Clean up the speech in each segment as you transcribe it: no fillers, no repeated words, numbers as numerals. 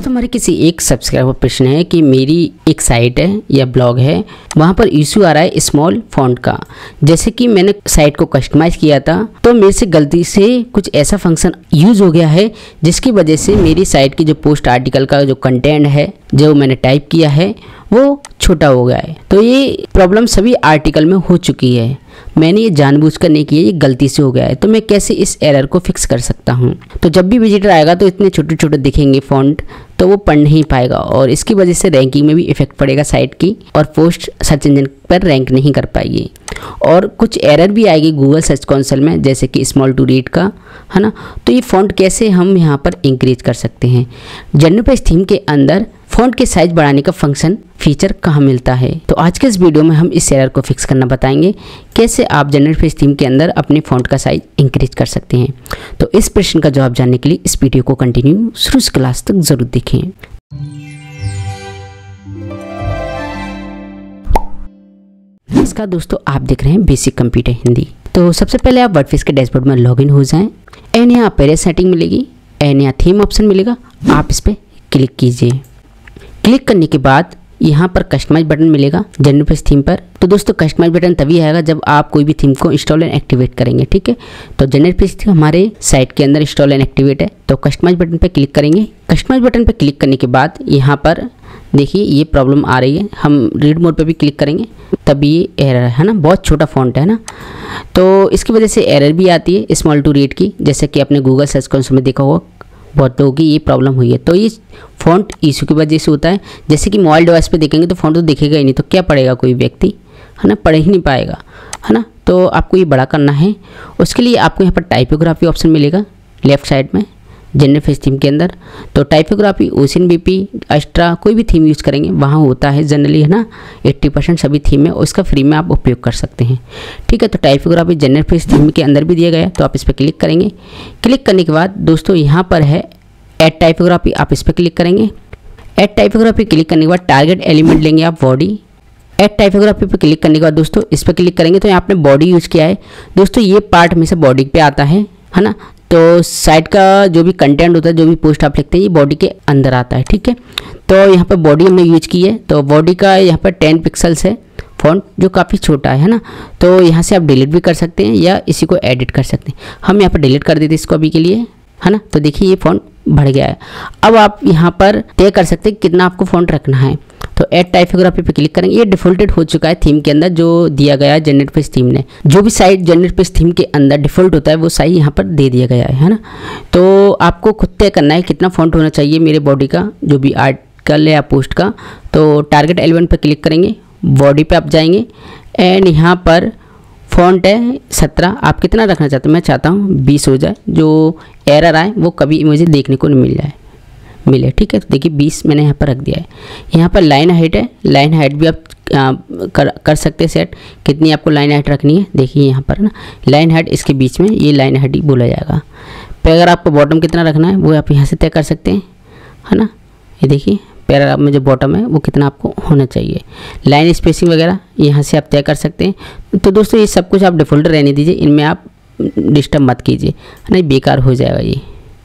दोस्तों हमारे किसी एक सब्सक्राइबर प्रश्न है कि मेरी एक साइट है या ब्लॉग है, वहाँ पर इशू आ रहा है स्मॉल फॉन्ट का। जैसे कि मैंने साइट को कस्टमाइज किया था तो मेरे से गलती से कुछ ऐसा फंक्शन यूज हो गया है जिसकी वजह से मेरी साइट की जो पोस्ट आर्टिकल का जो कंटेंट है जो मैंने टाइप किया है वो छोटा हो गया है। तो ये प्रॉब्लम सभी आर्टिकल में हो चुकी है। मैंने ये जानबूझकर नहीं किया, ये गलती से हो गया है। तो मैं कैसे इस एरर को फिक्स कर सकता हूँ? तो जब भी विजिटर आएगा तो इतने छोटे छोटे दिखेंगे फॉन्ट, तो वो पढ़ नहीं पाएगा और इसकी वजह से रैंकिंग में भी इफेक्ट पड़ेगा साइट की और पोस्ट सर्च इंजन पर रैंक नहीं कर पाएगी। और कुछ एरर भी आएगी गूगल सर्च कंसोल में, जैसे कि स्मॉल टू रीड का, है ना। तो ये फॉन्ट कैसे हम यहाँ पर इंक्रीज कर सकते हैं? जनरल पेज थीम के अंदर फॉन्ट के साइज बढ़ाने का फंक्शन फीचर कहाँ मिलता है? तो आज के इस वीडियो में हम इस एरर को फिक्स करना बताएंगे, कैसे आप जनरल पेज थीम के अंदर अपने फॉन्ट का साइज इंक्रीज कर सकते हैं। तो इस प्रश्न का जवाब जानने के लिए इस वीडियो को कंटिन्यू शुरू से क्लास तक जरूर देखें। नमस्कार दोस्तों, आप देख रहे हैं बेसिक कंप्यूटर हिंदी। तो सबसे पहले आप वर्डप्रेस के डैशबोर्ड में लॉगिन हो जाएं एंड यहाँ पेज सेटिंग मिलेगी एंड यहाँ थीम ऑप्शन मिलेगा, आप इस पर क्लिक कीजिए। क्लिक करने के बाद यहाँ पर कस्टमाइज बटन मिलेगा जनरल पेज थीम पर। तो दोस्तों कस्टमाइज बटन तभी आएगा जब आप कोई भी थीम को इंस्टॉल एंड एक्टिवेट करेंगे, ठीक है। तो जनरल पेज थीम हमारे साइट के अंदर इंस्टॉल एंड एक्टिवेट है, तो कस्टमाइज बटन पर क्लिक करेंगे। कस्टमाइज बटन पर क्लिक करने के बाद यहाँ पर देखिए ये प्रॉब्लम आ रही है। हम रीड मोड पर भी क्लिक करेंगे तब ये एरर है ना, बहुत छोटा फॉन्ट है ना, तो इसकी वजह से एरर भी आती है स्मॉल टू रीड की, जैसे कि आपने गूगल सर्च कंसोल में देखा होगा बहुत लोगों की ये प्रॉब्लम हुई है। तो ये फ़ॉन्ट इशू की वजह से होता है। जैसे कि मोबाइल डिवाइस पे देखेंगे तो फ़ॉन्ट तो दिखेगा ही नहीं, तो क्या पढ़ेगा कोई व्यक्ति, है ना, पढ़ ही नहीं पाएगा, है ना। तो आपको ये बड़ा करना है, उसके लिए आपको यहाँ पर टाइपोग्राफी ऑप्शन मिलेगा लेफ्ट साइड में जनरल पेज थीम के अंदर। तो टाइपोग्राफी ओशियन बीपी एक्स्ट्रा कोई भी थीम यूज़ करेंगे वहाँ होता है जनरली, है ना, 80% सभी थीम में, उसका फ्री में आप उपयोग कर सकते हैं, ठीक है। तो टाइपोग्राफी जनरल पेज थीम के अंदर भी दिया गया है, तो आप इस पर क्लिक करेंगे। क्लिक करने के बाद दोस्तों यहाँ पर है ऐड टाइपोग्राफी, आप इस पर क्लिक करेंगे। ऐड टाइपोग्राफी क्लिक करने के बाद टारगेट एलिमेंट लेंगे आप बॉडी। ऐड टाइपोग्राफी पर क्लिक करने के बाद दोस्तों इस पर क्लिक करेंगे तो यहाँ आपने बॉडी यूज़ किया है। दोस्तों ये पार्ट हमेशा बॉडी पे आता है ना। तो साइट का जो भी कंटेंट होता है, जो भी पोस्ट आप लिखते हैं, ये बॉडी के अंदर आता है, ठीक है। तो यहाँ पर बॉडी हमने यूज की है, तो बॉडी का यहाँ पर 10 पिक्सल्स है फॉन्ट, जो काफ़ी छोटा है ना। तो यहाँ से आप डिलीट भी कर सकते हैं या इसी को एडिट कर सकते हैं। हम यहाँ पर डिलीट कर देते हैं इसको अभी के लिए, है ना। तो देखिए ये फॉन्ट बढ़ गया है। अब आप यहाँ पर तय कर सकते हैं कितना आपको फॉन्ट रखना है। तो ऐड टाइपोग्राफी पे क्लिक करेंगे। ये डिफ़ॉल्टेड हो चुका है थीम के अंदर, जो दिया गया है जनरल पेज थीम ने। जो भी साइट जनरल पेज थीम के अंदर डिफ़ॉल्ट होता है वो साइज यहाँ पर दे दिया गया है ना। तो आपको खुद तय करना है कितना फॉन्ट होना चाहिए मेरे बॉडी का, जो भी आर्टिकल है या पोस्ट का। तो टारगेट एलिमेंट पर क्लिक करेंगे, बॉडी पे आप जाएंगे एंड यहाँ पर फॉन्ट है 17। आप कितना रखना चाहते हैं? मैं चाहता हूँ 20 हो जाए, जो एरर आए वो कभी मुझे देखने को नहीं मिले, ठीक है। तो देखिए 20 मैंने यहाँ पर रख दिया है। यहाँ पर लाइन हाइट है, लाइन हाइट भी आप कर सकते हैं सेट, कितनी आपको लाइन हाइट रखनी है। देखिए यहाँ पर ना लाइन हाइट, इसके बीच में ये लाइन हाइट ही बोला जाएगा। फिर अगर आपको बॉटम कितना रखना है वो आप यहाँ से तय कर सकते हैं, है ना। ये देखिए पैराग्राफ में जो बॉटम है वो कितना आपको होना चाहिए। लाइन स्पेसिंग वगैरह यहाँ से आप तय कर सकते हैं। तो दोस्तों ये सब कुछ आप डिफ़ॉल्ट रहने दीजिए, इनमें आप डिस्टर्ब मत कीजिए, है ना, बेकार हो जाएगा ये,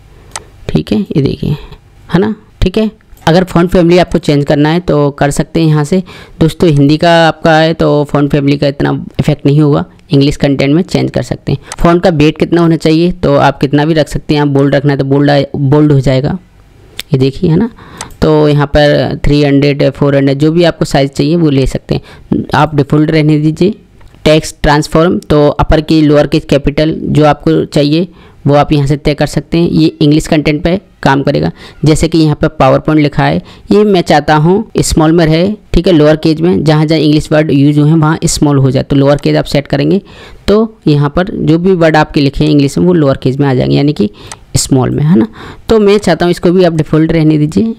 ठीक है। ये देखिए, है ना, ठीक है। अगर फ़ॉन्ट फैमिली आपको चेंज करना है तो कर सकते हैं यहाँ से। दोस्तों हिंदी का आपका है तो फ़ॉन्ट फैमिली का इतना इफेक्ट नहीं होगा, इंग्लिश कंटेंट में चेंज कर सकते हैं। फ़ॉन्ट का वेट कितना होना चाहिए तो आप कितना भी रख सकते हैं। आप बोल्ड रखना है तो बोल्ड हो जाएगा, ये देखिए, है ना। तो यहाँ पर 300 400 जो भी आपको साइज़ चाहिए वो ले सकते हैं, आप डिफ़ॉल्ट रहने दीजिए। टेक्स्ट ट्रांसफॉर्म तो अपर की लोअर केस कैपिटल जो आपको चाहिए वो आप यहाँ से तय कर सकते हैं। ये इंग्लिश कंटेंट पे काम करेगा। जैसे कि यहाँ पर पावर पॉइंट लिखा है, ये मैं चाहता हूँ स्मॉल में रहे, ठीक है, लोअर केज में। जहाँ जहाँ इंग्लिश वर्ड यूज हुए हैं वहाँ स्मॉल हो जाए, तो लोअर केज आप सेट करेंगे तो यहाँ पर जो भी वर्ड आपके लिखे हैं इंग्लिश में वो लोअर केज में आ जाएंगे, यानी कि स्मॉल में, है ना। तो मैं चाहता हूँ इसको भी आप डिफ़ॉल्ट रहने दीजिए,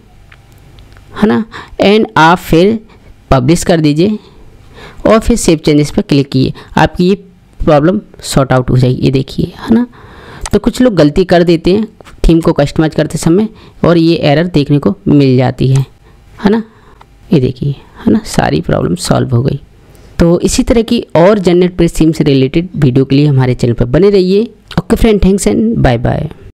है ना। एंड आप फिर पब्लिश कर दीजिए और फिर सेव चेंजेस पर क्लिक कीजिए, आपकी ये प्रॉब्लम सॉर्ट आउट हो जाएगी, ये देखिए, है ना। तो कुछ लोग गलती कर देते हैं थीम को कस्टमाइज करते समय और ये एरर देखने को मिल जाती है ना। ये देखिए, है ना, सारी प्रॉब्लम सॉल्व हो गई। तो इसी तरह की और जनरल पेज थीम से रिलेटेड वीडियो के लिए हमारे चैनल पर बने रहिए। Okay friend, thanks and bye bye.